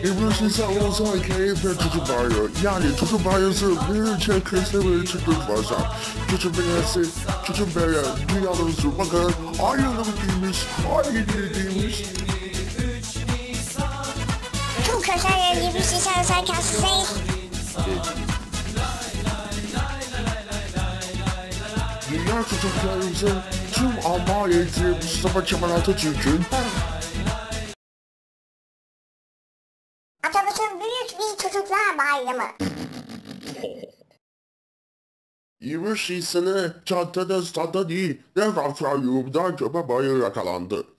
23 Nisan Ulusal ve Çocuk Bayramı. Yani Çocuk Bayramı büyükçe kızı ve çıkmış başlar. Çocuk beğensi, çocuk beğen, dünyanın bakın, ayrılık giymiş, ayrılık. Çok özel 23 Nisan özel kendisine. Dünya çocuklarımızın tüm amaliyeti Mustafa Kemal Atatürk'ün Atamızın büyük bir çocuklar bayramı. 23 Nisan'ı çantada stada değil, dev akvaryumda köpe bayır yakalandı.